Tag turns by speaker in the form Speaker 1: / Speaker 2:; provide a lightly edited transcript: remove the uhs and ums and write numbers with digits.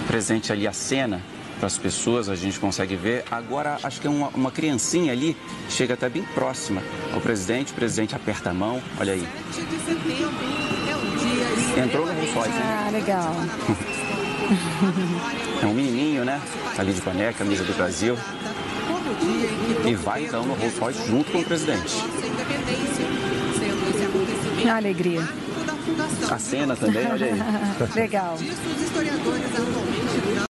Speaker 1: presente ali a cena para as pessoas, a gente consegue ver. Agora, acho que é uma criancinha ali, chega até bem próxima ao presidente, o presidente aperta a mão, olha aí.
Speaker 2: 7 de setembro é um dia
Speaker 1: Entrou no Rolls Royce, né?
Speaker 3: Ah, legal.
Speaker 1: É um menininho, né? Ali de boné, camisa do Brasil. E vai então no Rolls Royce junto com o presidente.
Speaker 3: A alegria.
Speaker 1: A cena também, olha aí.
Speaker 3: Legal.
Speaker 2: Disso, os historiadores atualmente